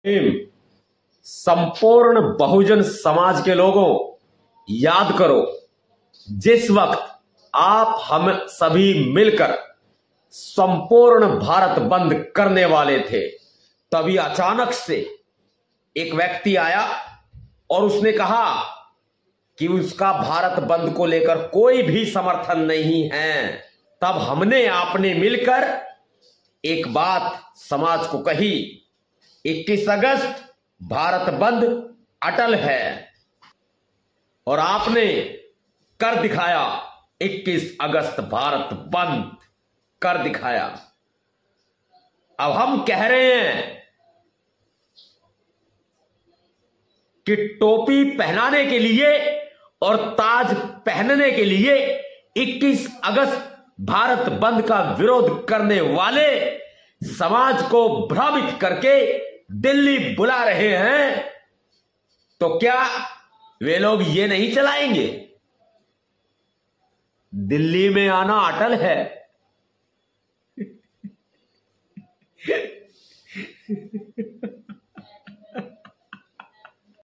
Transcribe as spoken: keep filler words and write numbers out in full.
M, संपूर्ण बहुजन समाज के लोगों, याद करो जिस वक्त आप हम सभी मिलकर संपूर्ण भारत बंद करने वाले थे, तभी अचानक से एक व्यक्ति आया और उसने कहा कि उसका भारत बंद को लेकर कोई भी समर्थन नहीं है। तब हमने आपने मिलकर एक बात समाज को कही, इक्कीस अगस्त भारत बंद अटल है, और आपने कर दिखाया। इक्कीस अगस्त भारत बंद कर दिखाया। अब हम कह रहे हैं कि टोपी पहनाने के लिए और ताज पहनने के लिए इक्कीस अगस्त भारत बंद का विरोध करने वाले समाज को भ्रमित करके दिल्ली बुला रहे हैं, तो क्या वे लोग ये नहीं चलाएंगे? दिल्ली में आना अटल है।